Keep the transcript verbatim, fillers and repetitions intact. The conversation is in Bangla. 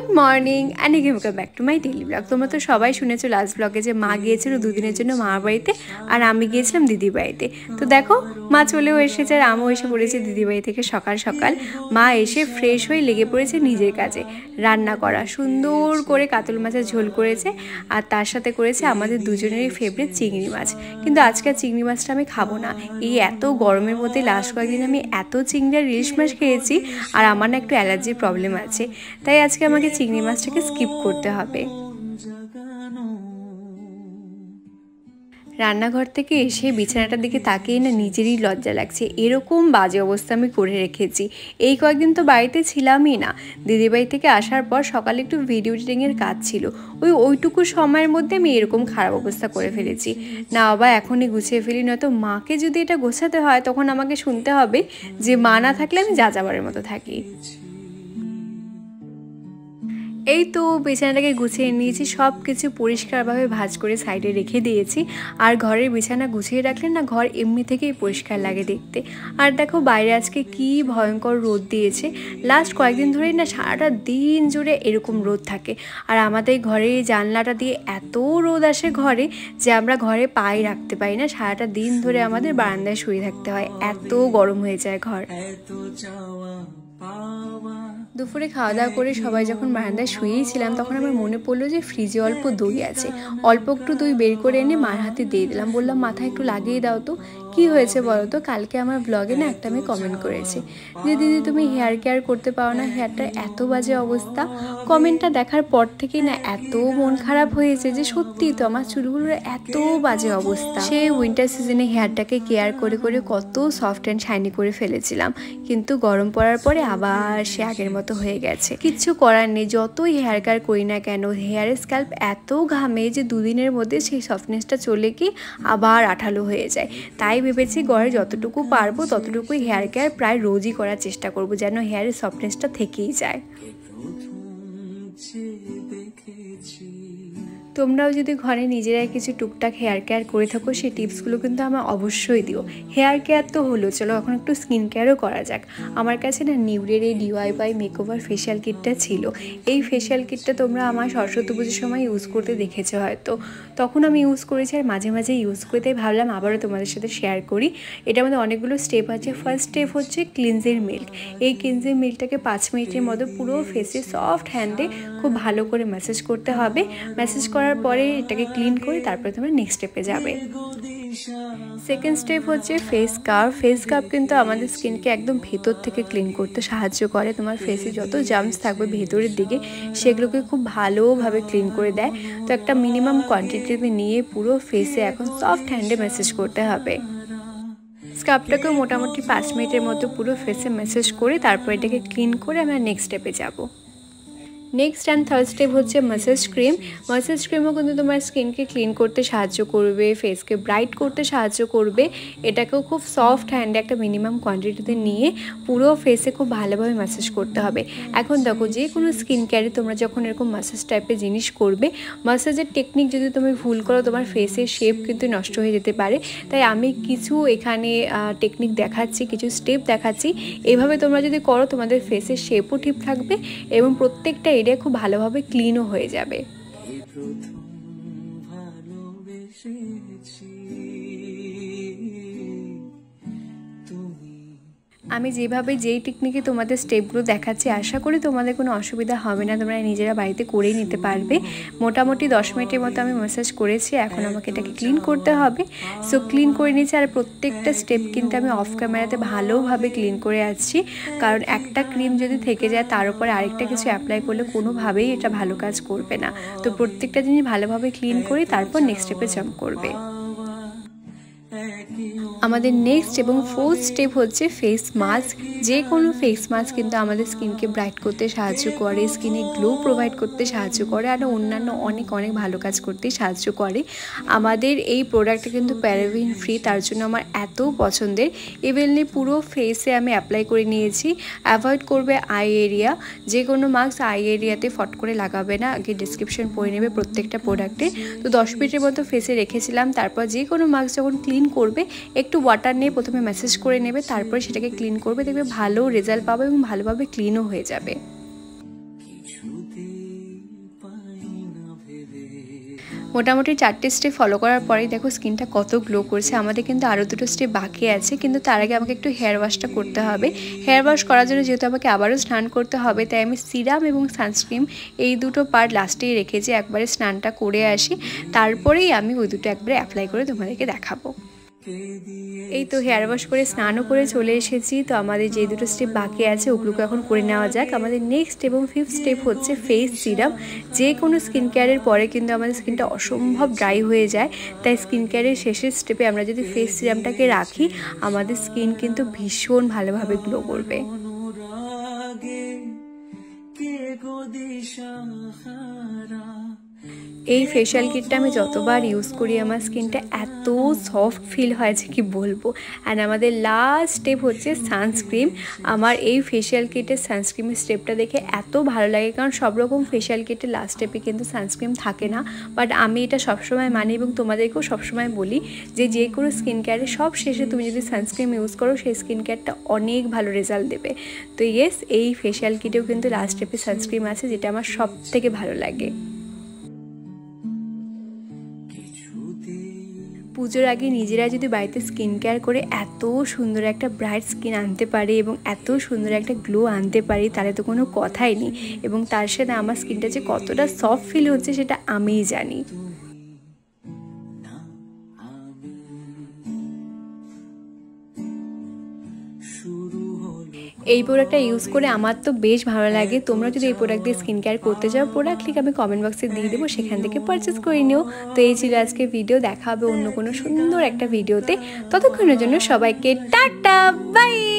Good morning and welcome back to my daily blog. তোমরা তো সবাই শুনেছো লাস্ট ব্লগে যে মা গিয়েছিল দুদিনের জন্য মামার বাড়িতে আর আমি গিয়েছিলাম দিদির বাড়িতে। তো দেখো মা চলেও এসেছে আর আমিও এসে পড়েছি দিদির বাড়ি থেকে সকাল সকাল। মা এসে ফ্রেশ হয়ে লেগে পড়েছে নিজের কাজে, রান্না করা, সুন্দর করে কাতল মাছের ঝোল করেছে আর তার সাথে করেছে আমাদের দুজনেরই ফেভারিট চিংড়ি মাছ। কিন্তু আজকে চিংড়ি মাছটা আমি খাবো না, এই এত গরমের মধ্যে লাস্ট কয়েকদিন আমি এত চিংড়ি আর ইলিশ মাছ খেয়েছি আর আমার না একটু অ্যালার্জির প্রবলেম আছে, তাই আজকে আমাকে চিংড়ি মাছটাকে স্কিপ করতে হবে। রান্নাঘর থেকে এসে বিছানাটার দিকে তাকিয়ে না নিজেরই লজ্জা লাগছে, এরকম বাজে অবস্থা আমি করে রেখেছি। এই কয়েকদিন তো বাড়িতে ছিলামই না, দিদির বাড়ি থেকে আসার পর সকালে একটু ভিডিও এডিটিংয়ের কাজ ছিল, ওই ওইটুকু সময়ের মধ্যে আমি এরকম খারাপ অবস্থা করে ফেলেছি। না বাবা এখনই গুছিয়ে ফেলি, নয়তো মাকে যদি এটা গোছাতে হয় তখন আমাকে শুনতে হবে যে মা না থাকলে আমি যা যাবারের মতো থাকি। এই তো বিছানাটাকে গুছিয়ে নিয়েছি, সব কিছু পরিষ্কারভাবে ভাঁজ করে সাইডে রেখে দিয়েছি। আর ঘরের বিছানা গুছিয়ে রাখলে না ঘর এমনি থেকেই পরিষ্কার লাগে দেখতে। আর দেখো বাইরে আজকে কি ভয়ঙ্কর রোদ দিয়েছে, লাস্ট কয়েকদিন ধরেই না সারাটা দিন জুড়ে এরকম রোদ থাকে। আর আমাদের ঘরের জানলাটা দিয়ে এত রোদ আসে ঘরে যে আমরা ঘরে পায়ে রাখতে পারি না, সারাটা দিন ধরে আমাদের বারান্দায় শুয়ে থাকতে হয়, এত গরম হয়ে যায় ঘর। দুপুরে খাওয়া দাওয়া করে সবাই যখন বারান্দায় শুয়েই ছিলাম তখন আমার মনে পড়লো যে ফ্রিজে অল্প দই আছে, অল্প একটু দই বের করে এনে মার হাতে দিয়ে দিলাম, বললাম মাথায় একটু লাগিয়ে দাও তো। কি হয়েছে বলো তো, কালকে আমার ব্লগে না একটা মেয়ে কমেন্ট করেছে যে দিদি তুমি হেয়ার কেয়ার করতে পারো না, হেয়ারটার এত বাজে অবস্থা। কমেন্টটা দেখার পর থেকেই না এত মন খারাপ হয়েছে যে সত্যি তো আমার চুলগুলোর এত বাজে অবস্থা। সে উইন্টার সিজনে হেয়ারটাকে কেয়ার করে করে কত সফট অ্যান্ড শাইনি করে ফেলেছিলাম, কিন্তু গরম পড়ার পরে আবার সে আগের মতো হয়ে গেছে। কিচ্ছু করার নেই, যতই হেয়ার কেয়ার করি না কেন হেয়ারের স্ক্যাল্প এত ঘামে যে দুদিনের মধ্যে সেই সফটনেসটা চলে গিয়ে আবার আঠালো হয়ে যায়। তাই ভেবেছি ঘরে যতটুকু পারবো ততটুকুই হেয়ার কেয়ার প্রায় রোজই করার চেষ্টা করব, যেন হেয়ারের সফটনেসটা থেকেই যায়। তোমরাও যদি ঘরে নিজেরাই কিছু টুকটাক হেয়ার কেয়ার করে থাকো সেই টিপসগুলো কিন্তু আমার অবশ্যই দিও। হেয়ার কেয়ার তো হলো, চলো এখন একটু স্কিন কেয়ারও করা যাক। আমার কাছে না নিউডের এই ডিওয়াইওয়াই মেকওভার ফেশিয়াল কিটটা ছিল। এই ফেশিয়াল কিটটা তোমরা আমার সরস্বতী পুজোর সময় ইউজ করতে দেখেছো হয়তো, তখন আমি ইউজ করেছি আর মাঝে মাঝে ইউজ করতে ভাবলাম আবারও তোমাদের সাথে শেয়ার করি। এটার মধ্যে অনেকগুলো স্টেপ আছে। ফার্স্ট স্টেপ হচ্ছে ক্লিনজিং মিল্ক। এই ক্লিনজিং মিল্কটাকে পাঁচ মিনিটের মতো পুরো ফেসে সফট হ্যান্ডে খুব ভালো করে ম্যাসাজ করতে হবে। ম্যাসাজ করার পরে এটাকে ক্লিন করে তারপরে তোমরা নেক্সট স্টেপে যাবে। সেকেন্ড স্টেপ হচ্ছে ফেস স্কার্ব। ফেস স্কার্ব কিন্তু আমাদের স্কিনকে একদম ভেতর থেকে ক্লিন করতে সাহায্য করে। তোমার ফেসে যত জার্মস থাকবে ভেতরের দিকে সেগুলোকে খুব ভালোভাবে ক্লিন করে দেয়। তো একটা মিনিমাম কোয়ান্টিটিতে নিয়ে পুরো ফেসে এখন সফট হ্যান্ডে ম্যাসাজ করতে হবে। স্কার্বটাকেও মোটামুটি পাঁচ মিনিটের মতো পুরো ফেসে ম্যাসাজ করে তারপর এটাকে ক্লিন করে আমরা নেক্সট স্টেপে যাবো। নেক্সট অ্যান্ড থার্ড স্টেপ হচ্ছে ম্যাসাজ ক্রিম। ম্যাসাজ ক্রিমও কিন্তু তোমার স্কিনকে ক্লিন করতে সাহায্য করবে, ফেসকে ব্রাইট করতে সাহায্য করবে। এটাকেও খুব সফট হ্যান্ডে একটা মিনিমাম কোয়ান্টিটিতে নিয়ে পুরো ফেসে খুব ভালোভাবে ম্যাসাজ করতে হবে। এখন দেখো যে কোনো স্কিন কেয়ারে তোমরা যখন এরকম ম্যাসাজ টাইপের জিনিস করবে, ম্যাসাজের টেকনিক যদি তুমি ভুল করো তোমার ফেসের শেপ কিন্তু নষ্ট হয়ে যেতে পারে। তাই আমি কিছু এখানে টেকনিক দেখাচ্ছি, কিছু স্টেপ দেখাচ্ছি, এভাবে তোমরা যদি করো তোমাদের ফেসের শেপও ঠিক থাকবে এবং প্রত্যেকটা এরিয়া খুব ভালোভাবে ক্লিনও হয়ে যাবে। আমি যেভাবে যেই টেকনিকে তোমাদের স্টেপগুলো দেখাচ্ছি আশা করি তোমাদের কোনো অসুবিধা হবে না, তোমরা নিজেরা বাড়িতে করেই নিতে পারবে। মোটামুটি দশ মিনিটের মতো আমি ম্যাসাজ করেছি, এখন আমাকে এটাকে ক্লিন করতে হবে। সো ক্লিন করে নিয়েছি আর প্রত্যেকটা স্টেপ কিন্তু আমি অফ ক্যামেরাতে ভালোভাবে ক্লিন করে আসছি, কারণ একটা ক্রিম যদি থেকে যায় তার উপরে আরেকটা কিছু অ্যাপ্লাই করলে কোনোভাবেই এটা ভালো কাজ করবে না। তো প্রত্যেকটা জিনিস ভালোভাবে ক্লিন করি তারপর নেক্সট স্টেপে জাম্প করবে। আমাদের নেক্সট এবং ফোর্থ স্টেপ হচ্ছে ফেস মাস্ক। যে কোনো ফেস মাস্ক কিন্তু আমাদের স্কিনকে ব্রাইট করতে সাহায্য করে, স্কিনে গ্লো প্রোভাইড করতে সাহায্য করে আর অন্যান্য অনেক অনেক ভালো কাজ করতে সাহায্য করে। আমাদের এই প্রোডাক্টটা কিন্তু প্যারাবেন ফ্রি, তার জন্য আমার এত পছন্দের। ইভেনলি পুরো ফেসে আমি অ্যাপ্লাই করে নিয়েছি। অ্যাভয়েড করবে আই এরিয়া, যে কোনো মাস্ক আই এরিয়াতে ফট করে লাগাবে না, আগে ডিসক্রিপশন পড়ে নেবে প্রত্যেকটা প্রোডাক্টে। তো দশ মিনিটের মতো ফেসে রেখেছিলাম, তারপর যে কোনো মাস্ক যখন ক্লিন করবে একটু ওয়াটার নিয়ে প্রথমে ম্যাসাজ করে নেবে, তারপরে সেটাকে ক্লিন করবে, দেখবে ভালো রেজাল্ট পাবে এবং ভালোভাবে ক্লিনও হয়ে যাবে। মোটামুটি চারটে স্টেপ ফলো করার পরেই দেখো স্কিনটা কত গ্লো করছে। আমাদের কিন্তু আরও দুটো স্টেপ বাকি আছে, কিন্তু তার আগে আমাকে একটু হেয়ার ওয়াশটা করতে হবে। হেয়ার ওয়াশ করার জন্য যেহেতু আমাকে আবারও স্নান করতে হবে, তাই আমি সিরাম এবং সানস্ক্রিন এই দুটো পার্ট লাস্টেই রেখেছি। একবারে স্নানটা করে আসি, তারপরেই আমি ওই দুটো একবারে অ্যাপ্লাই করে তোমাদেরকে দেখাবো। এই তো হেয়ার ওয়াশ করে স্নানও করে চলে এসেছি। তো আমাদের যে দুটো স্টেপ বাকি আছে ওগুলোকে এখন করে নেওয়া যাক। আমাদের নেক্সট এবং ফিফথ স্টেপ হচ্ছে ফেস সিরাম। যে কোনো স্কিন কেয়ারের পরে কিন্তু আমাদের স্কিনটা অসম্ভব ড্রাই হয়ে যায়, তাই স্কিন কেয়ারের শেষের স্টেপে আমরা যদি ফেস সিরামটাকে রাখি, আমাদের স্কিন কিন্তু ভীষণ ভালোভাবে গ্লো করবে। এই ফেশিয়াল কিটটা আমি যতবার ইউজ করি আমার স্কিনটা এত সফট ফিল হয়েছে কি বলবো। অ্যান্ড আমাদের লাস্ট স্টেপ হচ্ছে সানস্ক্রিন। আমার এই ফেশিয়াল কিটের সানস্ক্রিনের স্টেপটা দেখে এত ভালো লাগে, কারণ সব রকম ফেশিয়াল কিটের লাস্ট স্টেপে কিন্তু সানস্ক্রিন থাকে না, বাট আমি এটা সবসময় মানি এবং তোমাদেরকেও সবসময় বলি যে যে কোনো স্কিন কেয়ারে সব শেষে তুমি যদি সানস্ক্রিন ইউজ করো, সেই স্কিন কেয়ারটা অনেক ভালো রেজাল্ট দেবে। তো ইয়েস, এই ফেশিয়াল কিটেও কিন্তু লাস্ট স্টেপে সানস্ক্রিন আছে, যেটা আমার সব থেকে ভালো লাগে। পুজোর আগে নিজেরা যদি বাড়িতে স্কিন কেয়ার করে এত সুন্দর একটা ব্রাইট স্কিন আনতে পারি এবং এত সুন্দর একটা গ্লো আনতে পারি, তাহলে তো কোনো কথাই নেই। এবং তার সাথে আমার স্কিনটা যে কতটা সফট ফিল হচ্ছে সেটা আমিই জানি। এই প্রোডাক্টটা ইউজ করে আমার তো বেশ ভালো লাগে। তোমরা যদি এই প্রোডাক্ট দিয়ে স্কিন কেয়ার করতে চাও, প্রোডাক্ট লিঙ্ক আমি কমেন্ট বক্সে দিয়ে দেবো, সেখান থেকে পারচেস করে নিও। তো এই ছিল আজকে ভিডিও, দেখা হবে অন্য কোনো সুন্দর একটা ভিডিওতে। ততক্ষণের জন্য সবাইকে টাটা, বাই।